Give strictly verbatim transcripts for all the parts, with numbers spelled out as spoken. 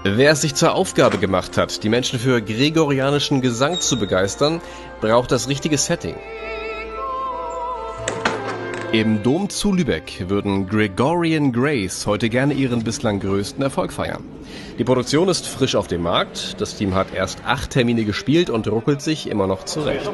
Wer es sich zur Aufgabe gemacht hat, die Menschen für gregorianischen Gesang zu begeistern, braucht das richtige Setting. Im Dom zu Lübeck würden Gregorian Grace heute gerne ihren bislang größten Erfolg feiern. Die Produktion ist frisch auf dem Markt, das Team hat erst acht Termine gespielt und ruckelt sich immer noch zurecht.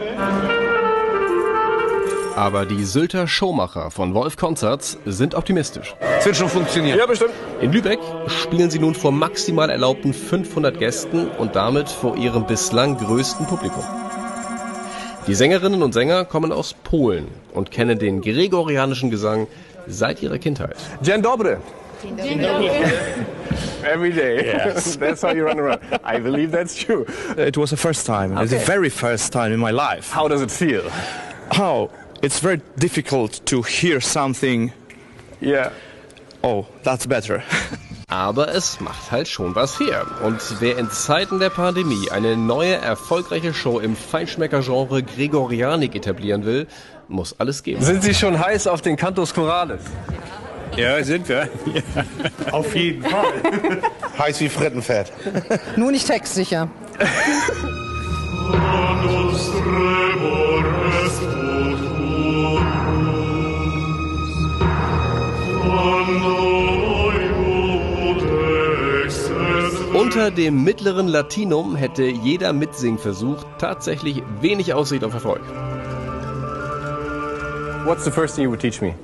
Aber die Sylter Showmacher von Wolf Concerts sind optimistisch. Es wird schon funktionieren. Ja, bestimmt. In Lübeck spielen sie nun vor maximal erlaubten fünfhundert Gästen und damit vor ihrem bislang größten Publikum. Die Sängerinnen und Sänger kommen aus Polen und kennen den gregorianischen Gesang seit ihrer Kindheit. Dzień dobry. Dzień dobry. Every day. Yes. That's how you run around. I believe that's true. It was the first time. Okay. It's the very first time in my life. How does it feel? How? It's very difficult to hear something. Yeah. Oh, that's better. Aber es macht halt schon was her. Und wer in Zeiten der Pandemie eine neue, erfolgreiche Show im Feinschmecker-Genre Gregorianik etablieren will, muss alles geben. Sind Sie schon heiß auf den Cantus Chorales? Ja, sind wir. Ja. Auf jeden Fall. Heiß wie Frittenfett. Nur nicht textsicher. Unter dem mittleren Latinum hätte jeder Mitsingversuch tatsächlich wenig Aussicht auf Erfolg. What's the first thing you would teach me?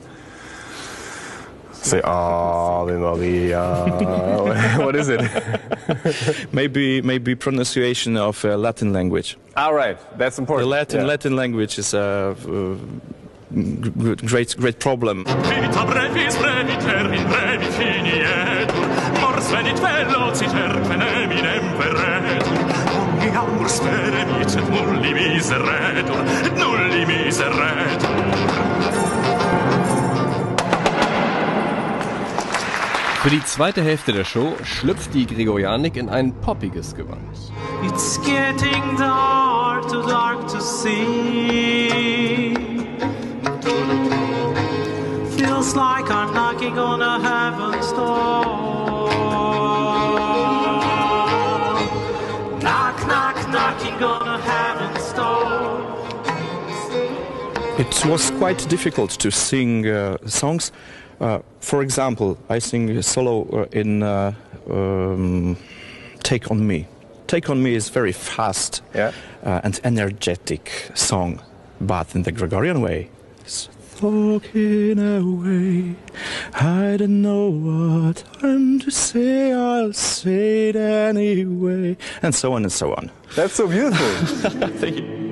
Say Ave Maria. What is it? maybe maybe pronunciation of uh, Latin language. All right, that's important. The Latin yeah. Latin language is a uh, great great problem. Für die zweite Hälfte der Show schlüpft die Gregorianik in ein poppiges Gewand. It's getting dark, too dark to see. Feels like I'm knocking on a heaven's door. Knock, knock, knocking on a heaven's door. It was quite difficult to sing uh, songs. Uh, for example, I sing a solo uh, in uh, um, Take On Me. Take On Me is very fast yeah. uh, and energetic song, but in the Gregorian way. It's talking away, I don't know what I'm to say, I'll say it anyway, and so on and so on. That's so beautiful. Thank you.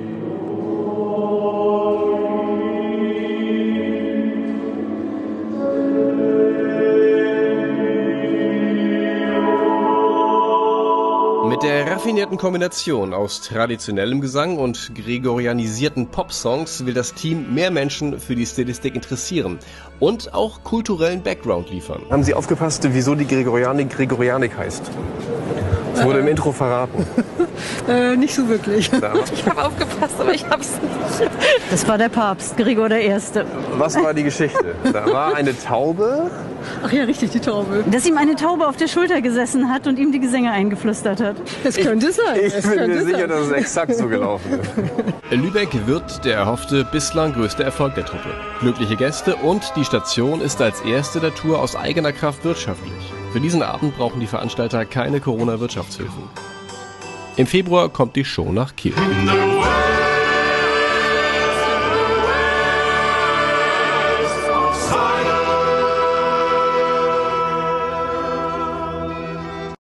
Mit der raffinierten Kombination aus traditionellem Gesang und gregorianisierten Popsongs will das Team mehr Menschen für die Stilistik interessieren und auch kulturellen Background liefern. Haben Sie aufgepasst, wieso die Gregorianik Gregorianik heißt? Das wurde im Intro verraten. äh, nicht so wirklich. Ich habe aufgepasst, aber ich hab's nicht. Das war der Papst, Gregor der Erste. Was war die Geschichte? Da war eine Taube. Ach ja, richtig, die Taube. Dass ihm eine Taube auf der Schulter gesessen hat und ihm die Gesänge eingeflüstert hat. Das könnte ich, sein. Ich das bin könnte mir sicher, sein. dass es exakt so gelaufen ist. Lübeck wird der erhoffte bislang größte Erfolg der Truppe. Glückliche Gäste und die Station ist als erste der Tour aus eigener Kraft wirtschaftlich. Für diesen Abend brauchen die Veranstalter keine Corona-Wirtschaftshilfen. Im Februar kommt die Show nach Kiel.